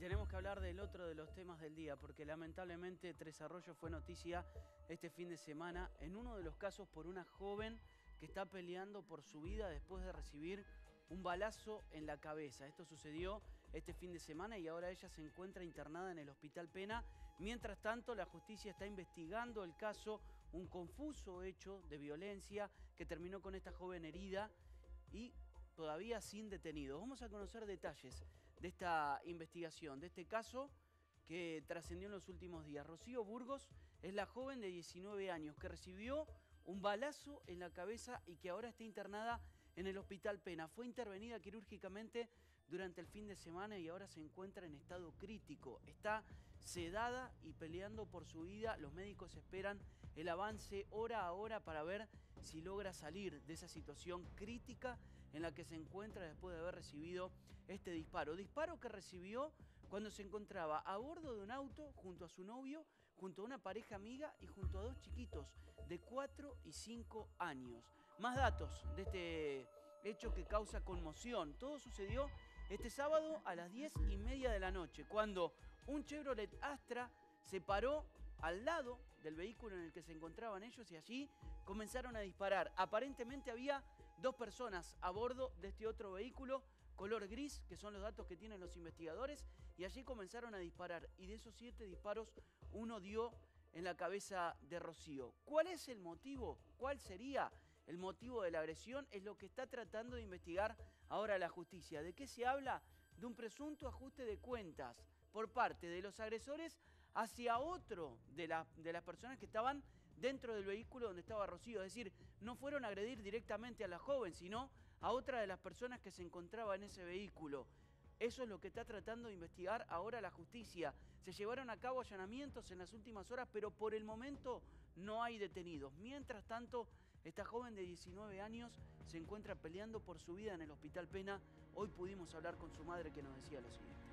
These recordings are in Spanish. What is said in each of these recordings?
tenemos que hablar del otro de los temas del día, porque lamentablemente Tres Arroyos fue noticia este fin de semana en uno de los casos por una joven que está peleando por su vida después de recibir un balazo en la cabeza. Esto sucedió este fin de semana y ahora ella se encuentra internada en el Hospital Pena. Mientras tanto, la justicia está investigando el caso, un confuso hecho de violencia que terminó con esta joven herida y todavía sin detenidos. Vamos a conocer detalles de esta investigación, de este caso que trascendió en los últimos días. Rocío Burgos es la joven de 19 años que recibió un balazo en la cabeza y que ahora está internada en el Hospital Pena. Fue intervenida quirúrgicamente durante el fin de semana y ahora se encuentra en estado crítico. Está sedada y peleando por su vida. Los médicos esperan el avance hora a hora para ver si logra salir de esa situación crítica en la que se encuentra después de haber recibido este disparo. Disparo que recibió cuando se encontraba a bordo de un auto junto a su novio, junto a una pareja amiga y junto a dos chiquitos de 4 y 5 años. Más datos de este hecho que causa conmoción. Todo sucedió este sábado a las 10:30 de la noche, cuando un Chevrolet Astra se paró al lado del vehículo en el que se encontraban ellos y allí comenzaron a disparar. Aparentemente había dos personas a bordo de este otro vehículo, color gris, que son los datos que tienen los investigadores, y allí comenzaron a disparar. Y de esos 7 disparos, uno dio en la cabeza de Rocío. ¿Cuál es el motivo? ¿Cuál sería el motivo de la agresión? Es lo que está tratando de investigar ahora la justicia. ¿De qué se habla? De un presunto ajuste de cuentas por parte de los agresores hacia otro de las personas que estaban dentro del vehículo donde estaba Rocío. Es decir, no fueron a agredir directamente a la joven, sino a otra de las personas que se encontraba en ese vehículo. Eso es lo que está tratando de investigar ahora la justicia. Se llevaron a cabo allanamientos en las últimas horas, pero por el momento no hay detenidos. Mientras tanto, esta joven de 19 años se encuentra peleando por su vida en el Hospital Pena. Hoy pudimos hablar con su madre, que nos decía lo siguiente.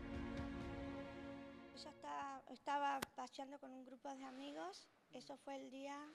Ella estaba paseando con un grupo de amigos. Eso fue el día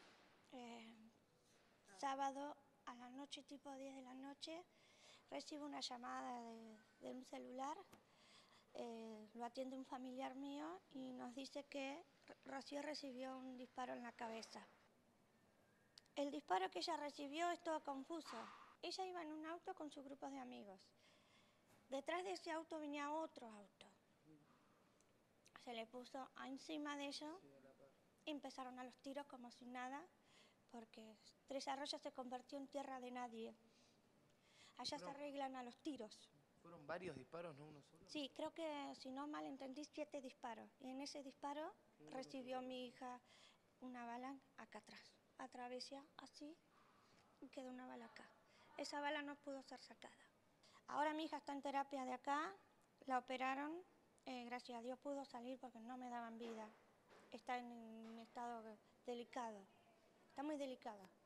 sábado a la noche, tipo 10 de la noche. Recibo una llamada de un celular. Lo atiende un familiar mío y nos dice que Rocío recibió un disparo en la cabeza. El disparo que ella recibió es todo confuso. Ella iba en un auto con su grupo de amigos. Detrás de ese auto venía otro auto. Se le puso encima de ellos y empezaron a los tiros como si nada, porque Tres Arroyos se convirtió en tierra de nadie. Allá se arreglan a los tiros. ¿Fueron varios disparos, no uno solo? Sí, creo que, si no mal entendí, 7 disparos. Y en ese disparo recibió mi hija una bala acá atrás. Atravesó así y quedó una bala acá. Esa bala no pudo ser sacada. Ahora mi hija está en terapia de acá, la operaron. Gracias a Dios pudo salir porque no me daban vida. Está en un estado delicado, está muy delicada.